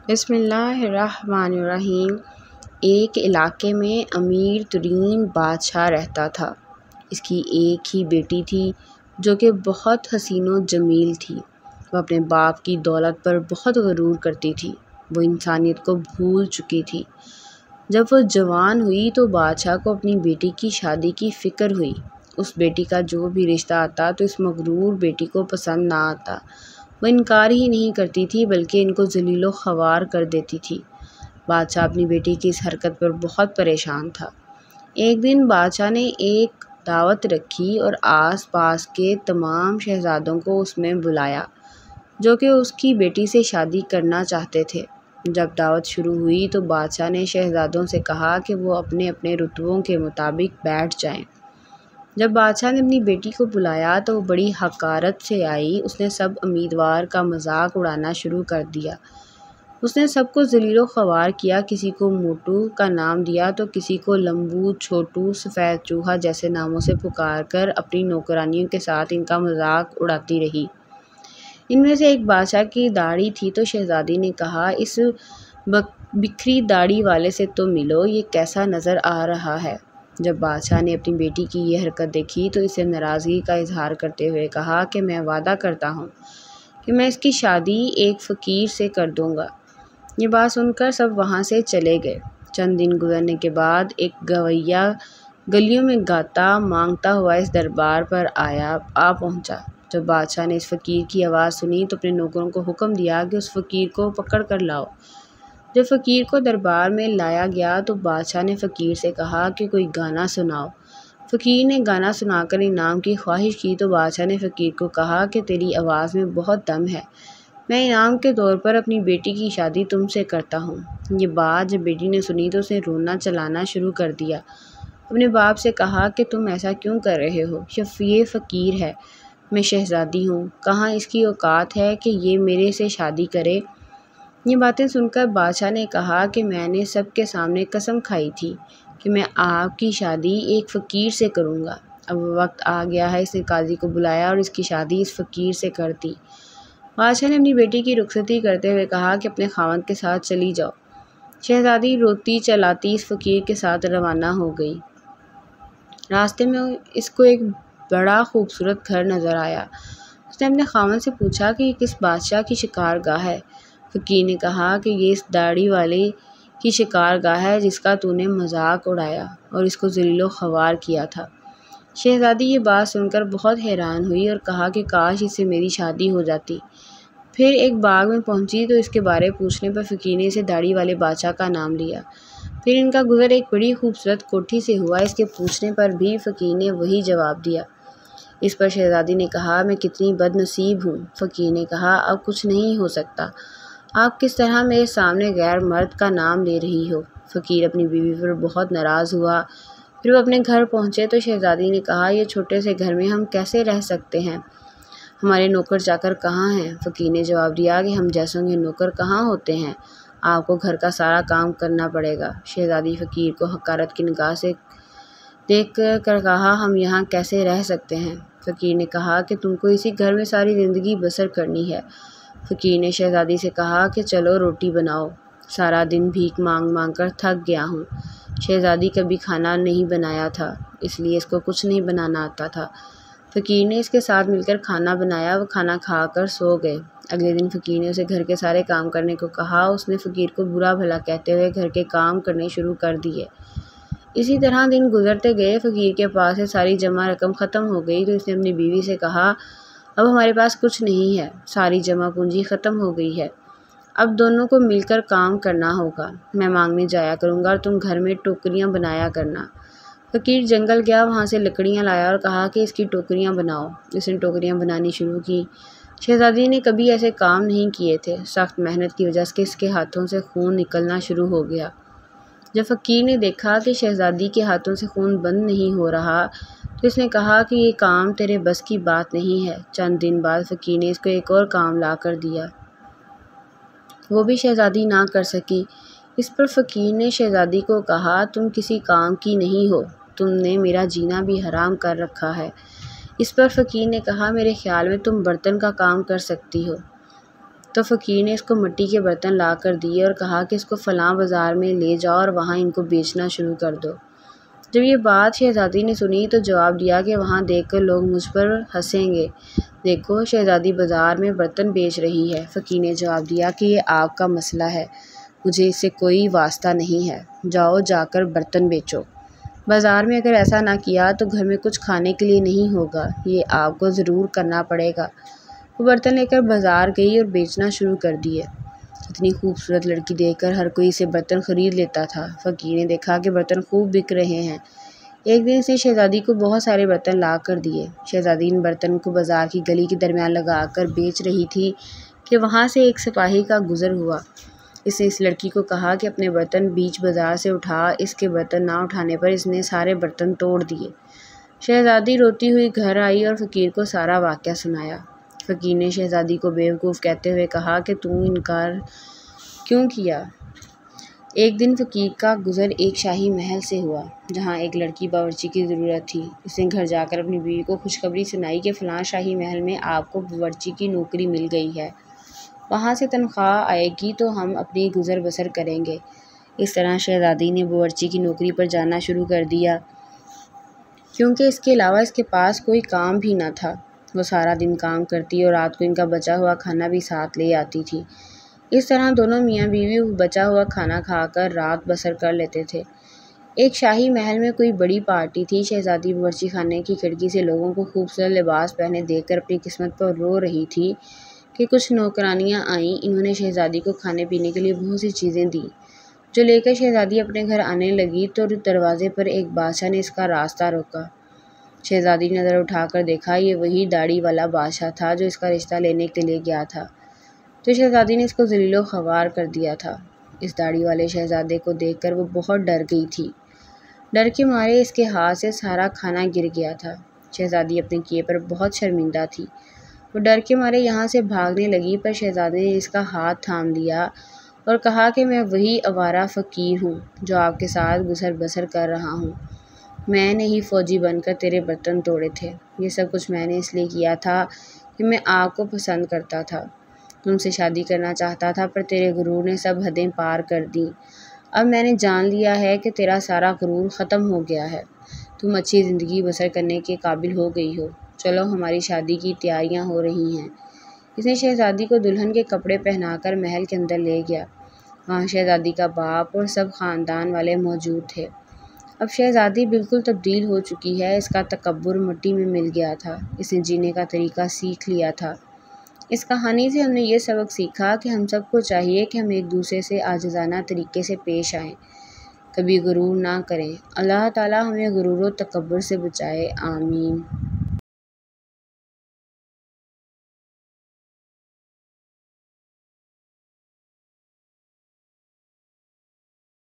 بسم اللہ الرحمن الرحیم۔ ایک علاقے میں امیر ترین بادشاہ رہتا تھا۔ اس کی ایک ہی بیٹی تھی جو کہ بہت حسین و جمیل تھی۔ وہ اپنے باپ کی دولت پر بہت غرور کرتی تھی۔ وہ انسانیت کو بھول چکی تھی۔ جب وہ جوان ہوئی تو بادشاہ کو اپنی بیٹی کی شادی کی فکر ہوئی۔ اس بیٹی کا جو بھی رشتہ آتا تو اس مغرور بیٹی کو پسند نہ آتا۔ وہ انکار ہی نہیں کرتی تھی بلکہ ان کو ذلیل و خوار کر دیتی تھی۔ بادشاہ اپنی بیٹی کی اس حرکت پر بہت پریشان تھا۔ ایک دن بادشاہ نے ایک دعوت رکھی اور آس پاس کے تمام شہزادوں کو اس میں بلایا جو کہ اس کی بیٹی سے شادی کرنا چاہتے تھے۔ جب دعوت شروع ہوئی تو بادشاہ نے شہزادوں سے کہا کہ وہ اپنے اپنے رتبوں کے مطابق بیٹھ جائیں۔ جب بادشاہ نے اپنی بیٹی کو بلایا تو وہ بڑی حقارت سے آئی۔ اس نے سب امیدوار کا مذاق اڑانا شروع کر دیا۔ اس نے سب کو ذلیل و خوار کیا۔ کسی کو موٹو کا نام دیا تو کسی کو لمبو، چھوٹو، سفید چوہا جیسے ناموں سے پکار کر اپنی نوکرانیوں کے ساتھ ان کا مذاق اڑاتی رہی۔ ان میں سے ایک بادشاہ کی داڑھی تھی تو شہزادی نے کہا، اس بکھری داڑھی والے سے تو ملو، یہ کیسا نظر آ رہا ہے۔ جب بادشاہ نے اپنی بیٹی کی یہ حرکت دیکھی تو اسے ناراضگی کا اظہار کرتے ہوئے کہا کہ میں وعدہ کرتا ہوں کہ میں اس کی شادی ایک فقیر سے کر دوں گا۔ یہ بات سن کر سب وہاں سے چلے گئے۔ چند دن گزرنے کے بعد ایک گویا گلیوں میں گاتا مانگتا ہوا اس دربار پر آ پہنچا۔ جب بادشاہ نے اس فقیر کی آواز سنی تو اپنے نوکروں کو حکم دیا کہ اس فقیر کو پکڑ کر لاؤ۔ جب فقیر کو دربار میں لایا گیا تو بادشاہ نے فقیر سے کہا کہ کوئی گانا سناؤ۔ فقیر نے گانا سنا کر انعام کی خواہش کی تو بادشاہ نے فقیر کو کہا کہ تیری آواز میں بہت دم ہے، میں انعام کے طور پر اپنی بیٹی کی شادی تم سے کرتا ہوں۔ یہ بات جب بیٹی نے سنی تو اسے رونا چلانا شروع کر دیا۔ اپنے باپ سے کہا کہ تم ایسا کیوں کر رہے ہو؟ یہ فقیر ہے، میں شہزادی ہوں، کہاں اس کی اوقات ہے کہ یہ میرے سے شادی کرے؟ یہ باتیں سن کر بادشاہ نے کہا کہ میں نے سب کے سامنے قسم کھائی تھی کہ میں آپ کی شادی ایک فقیر سے کروں گا۔ اب وقت آ گیا ہے۔ اس نے قاضی کو بلایا اور اس کی شادی اس فقیر سے کر دی۔ بادشاہ نے اپنی بیٹی کی رخصتی کرتے ہوئے کہا کہ اپنے خاوند کے ساتھ چلی جاؤ۔ شہزادی روتی چلاتی اس فقیر کے ساتھ روانہ ہو گئی۔ راستے میں اس کو ایک بڑا خوبصورت گھر نظر آیا۔ اس نے اپنے خاوند سے پوچھا کہ یہ کس بادشاہ کی شکار گاہ ہے؟ فقیر نے کہا کہ یہ اس داڑھی والے کی شکار گاہ ہے جس کا تو نے مذاق اڑایا اور اس کو ذلیل و خوار کیا تھا۔ شہزادی یہ بات سن کر بہت حیران ہوئی اور کہا کہ کاش اس سے میری شادی ہو جاتی۔ پھر ایک باغ میں پہنچی تو اس کے بارے پوچھنے پر فقیر نے اسے داڑھی والے بادشاہ کا نام لیا۔ پھر ان کا گزر ایک بڑی خوبصورت کوٹھی سے ہوا۔ اس کے پوچھنے پر بھی فقیر نے وہی جواب دیا۔ اس پر شہزادی نے کہا، میں کتنی بد نصیب ہوں۔ فقیر نے کہا، اب کچھ نہیں ہو سکتا، آپ کس طرح میرے سامنے غیر مرد کا نام لے رہی ہو؟ فقیر اپنی بیوی پر بہت ناراض ہوا۔ پھر وہ اپنے گھر پہنچے تو شہزادی نے کہا، یہ چھوٹے سے گھر میں ہم کیسے رہ سکتے ہیں؟ ہمارے نوکر چاکر کہاں ہیں؟ فقیر نے جواب دیا کہ ہم جیسوں کے نوکر کہاں ہوتے ہیں، آپ کو گھر کا سارا کام کرنا پڑے گا۔ شہزادی فقیر کو حقارت کی نگاہ سے دیکھ کر کہا، ہم یہاں کیسے رہ سکتے ہیں؟ فقیر نے کہا کہ تم کو اسی گھر میں ساری زندگی بسر کرنی ہے۔ فقیر نے شہزادی سے کہا کہ چلو روٹی بناؤ، سارا دن بھیک مانگ مانگ کر تھک گیا ہوں۔ شہزادی کبھی کھانا نہیں بنایا تھا اس لیے اس کو کچھ نہیں بنانا آتا تھا۔ فقیر نے اس کے ساتھ مل کر کھانا بنایا۔ وہ کھانا کھا کر سو گئے۔ اگلے دن فقیر نے اسے گھر کے سارے کام کرنے کو کہا۔ اس نے فقیر کو برا بھلا کہتے ہوئے گھر کے کام کرنے شروع کر دیے۔ اسی طرح دن گزرتے گئے۔ فقیر کے پاس سے ساری جمع رقم ختم ہو گئی تو اس نے اپنی بیوی سے کہا، اب ہمارے پاس کچھ نہیں ہے، ساری جمع پونجی ختم ہو گئی ہے، اب دونوں کو مل کر کام کرنا ہوگا۔ میں مانگنے جایا کروں گا اور تم گھر میں ٹوکریاں بنایا کرنا۔ فقیر جنگل گیا، وہاں سے لکڑیاں لایا اور کہا کہ اس کی ٹوکریاں بناؤ۔ اس نے ٹوکریاں بنانی شروع کی۔ شہزادی نے کبھی ایسے کام نہیں کیے تھے۔ سخت محنت کی وجہ سے اس کے ہاتھوں سے خون نکلنا شروع ہو گیا۔ جب فقیر نے دیکھا کہ شہزادی کے ہاتھوں سے خون بند نہیں ہو رہا تو اس نے کہا کہ یہ کام تیرے بس کی بات نہیں ہے۔ چند دن بعد فقیر نے اس کو ایک اور کام لا کر دیا، وہ بھی شہزادی نہ کر سکی۔ اس پر فقیر نے شہزادی کو کہا، تم کسی کام کی نہیں ہو، تم نے میرا جینا بھی حرام کر رکھا ہے۔ اس پر فقیر نے کہا، میرے خیال میں تم برتن کا کام کر سکتی ہو۔ تو فقیر نے اس کو مٹی کے برتن لا کر دیے اور کہا کہ اس کو فلاں بازار میں لے جاؤ اور وہاں ان کو بیچنا شروع کر دو۔ جب یہ بات شہزادی نے سنی تو جواب دیا کہ وہاں دیکھ کر لوگ مجھ پر ہنسیں گے۔ دیکھو شہزادی بازار میں برتن بیچ رہی ہے۔ فقیر نے جواب دیا کہ یہ آپ کا مسئلہ ہے، مجھے اس سے کوئی واسطہ نہیں ہے، جاؤ جا کر برتن بیچو۔ بازار میں اگر ایسا نہ کیا تو گھر میں کچھ کھانے کے لیے نہیں ہوگا، یہ آپ کو ضرور کرنا پڑے گا۔ وہ برتن لے کر بازار گئی اور بیچنا شروع کر دیے۔ اتنی خوبصورت لڑکی دیکھ کر ہر کوئی اسے برتن خرید لیتا تھا۔ فقیر نے دیکھا کہ برتن خوب بک رہے ہیں۔ ایک دن اس نے شہزادی کو بہت سارے برتن لا کر دیے۔ شہزادی ان برتن کو بازار کی گلی کے درمیان لگا کر بیچ رہی تھی کہ وہاں سے ایک سپاہی کا گزر ہوا۔ اس نے اس لڑکی کو کہا کہ اپنے برتن بیچ بازار سے اٹھا۔ اس کے برتن نہ اٹھانے پر اس نے سارے برتن توڑ دیے۔ شہزادی روتی ہوئی گھر آئی اور فقیر کو سارا واقعہ سنایا۔ فقیر نے شہزادی کو بیوقوف کہتے ہوئے کہا کہ تو انکار کیوں کیا؟ ایک دن فقیر کا گزر ایک شاہی محل سے ہوا جہاں ایک لڑکی باورچی کی ضرورت تھی۔ اس نے گھر جا کر اپنی بیوی کو خوشخبری سنائی کہ فلاں شاہی محل میں آپ کو باورچی کی نوکری مل گئی ہے، وہاں سے تنخواہ آئے گی تو ہم اپنی گزر بسر کریں گے۔ اس طرح شہزادی نے باورچی کی نوکری پر جانا شروع کر دیا کیونکہ اس کے علاوہ اس کے پاس کوئی کام بھی نہ تھا۔ وہ سارا دن کام کرتی اور رات کو ان کا بچا ہوا کھانا بھی ساتھ لے آتی تھی۔ اس طرح دونوں میاں بیوی بچا ہوا کھانا کھا کر رات بسر کر لیتے تھے۔ ایک شاہی محل میں کوئی بڑی پارٹی تھی۔ شہزادی باورچی خانے کی کھڑکی سے لوگوں کو خوبصورت لباس پہنے دیکھ کر اپنی قسمت پر رو رہی تھی کہ کچھ نوکرانیاں آئیں۔ انہوں نے شہزادی کو کھانے پینے کے لیے بہت سی چیزیں دیں جو لے کر شہزادی اپنے گھر آنے لگی تو دروازے پر ایک بادشاہ نے اس کا راستہ روکا۔ شہزادی نے نظر اٹھا کر دیکھا، یہ وہی داڑھی والا بادشاہ تھا جو اس کا رشتہ لینے کے لیے گیا تھا۔ تو شہزادی نے اس کو ذلیل و خوار کر دیا تھا۔ اس داڑھی والے شہزادے کو دیکھ کر وہ بہت ڈر گئی تھی۔ ڈر کے مارے اس کے ہاتھ سے سارا کھانا گر گیا تھا۔ شہزادی اپنے کیے پر بہت شرمندہ تھی۔ وہ ڈر کے مارے یہاں سے بھاگنے لگی پر شہزادے نے اس کا ہاتھ تھام لیا اور کہا کہ میں وہی آوارہ فقیر ہوں جو آپ کے ساتھ گزر بسر کر رہا ہوں۔ میں نے ہی فوجی بن کر تیرے برتن توڑے تھے۔ یہ سب کچھ میں نے اس لیے کیا تھا کہ میں آپ کو پسند کرتا تھا، تم سے شادی کرنا چاہتا تھا پر تیرے غرور نے سب حدیں پار کر دیں۔ اب میں نے جان لیا ہے کہ تیرا سارا غرور ختم ہو گیا ہے، تم اچھی زندگی بسر کرنے کے قابل ہو گئی ہو۔ چلو ہماری شادی کی تیاریاں ہو رہی ہیں۔ اس نے شہزادی کو دلہن کے کپڑے پہنا کر محل کے اندر لے گیا۔ وہاں شہزادی کا باپ اور سب خاندان والے موجود تھے۔ اب شہزادی بالکل تبدیل ہو چکی ہے، اس کا تکبر مٹی میں مل گیا تھا، اس نے جینے کا طریقہ سیکھ لیا تھا۔ اس کہانی سے ہم نے یہ سبق سیکھا کہ ہم سب کو چاہیے کہ ہم ایک دوسرے سے عاجزانہ طریقے سے پیش آئیں، کبھی غرور نہ کریں۔ اللہ تعالی ہمیں غرور و تکبر سے بچائے، آمین۔